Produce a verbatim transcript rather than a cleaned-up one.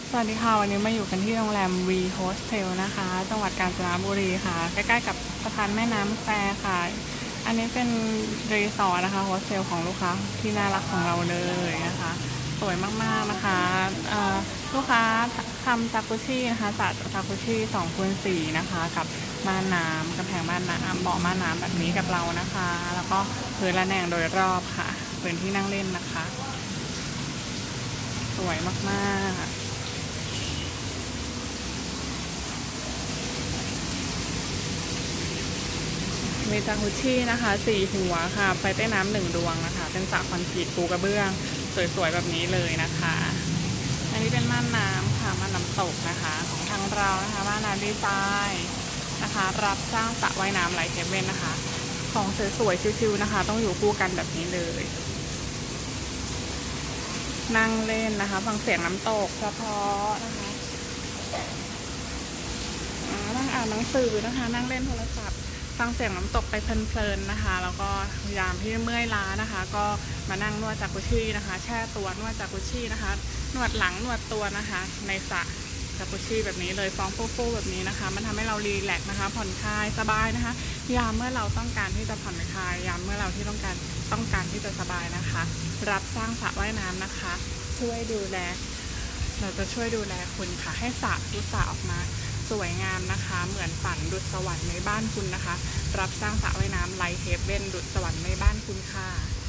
สวัสดีค่ะวันนี้มาอยู่กันที่โรงแรม V Hostel นะคะจังหวัดกาญจนบุรีค่ะใกล้ๆกับสะพานแม่น้ำแควค่ะอันนี้เป็นรีสอร์ทนะคะโฮสเทลของลูกค้าที่น่ารักของเราเลยนะคะสวยมากๆนะคะลูกค้าทำจากุชินะคะสระจากุชิสองคูณสี่นะคะกับม่านน้ำกำแพงม่านน้ำเบาะม่านน้ำแบบนี้กับเรานะคะแล้วก็พื้นระแนงโดยรอบค่ะพื้นที่นั่งเล่นนะคะสวยมากๆมีจากุชินะคะสี่หัวค่ะไฟใต้น้ำหนึ่งดวงนะคะเป็นสระคอนกรีตปูกระเบื้องสวยๆแบบนี้เลยนะคะอันนี้เป็นม่านน้ำค่ะม่านน้ำตกนะคะของทางเรานะคะม่านน้ำดีไซน์นะคะรับสร้างสระว่ายน้ำไลท์เฮเว่นนะคะของสวยๆชิวๆนะคะต้องอยู่คู่กันแบบนี้เลยนั่งเล่นนะคะฟังเสียงน้ำตกเพราะๆนะคะนั่งอ่านหนังสือนะคะนั่งเล่นโทรศัพท์ฟังเสียงน้ำตกไปเพลินๆนะคะแล้วก็ยามที่เมื่อยล้านะคะก็มานั่งนวดจากุชินะคะแช่ตัวนวดจากุชินะคะนวดหลังนวดตัวนะคะในสระจากุชิแบบนี้เลยฟองฟูๆแบบนี้นะคะมันทำให้เรารีแลกซ์นะคะผ่อนคลายสบายนะคะยามเมื่อเราต้องการที่จะผ่อนคลายยามเมื่อเราที่ต้องการต้องการที่จะสบายนะคะรับสร้างสระว่ายน้ำนะคะช่วยดูแลเราจะช่วยดูแลคุณค่ะให้สระทุกสระออกมาสวยงามนะคะเหมือนฝันดุจสวรรค์ในบ้านคุณนะคะรับสร้างสระว่ายน้ำไลท์เฮเว่นดุจสวรรค์ในบ้านคุณค่ะ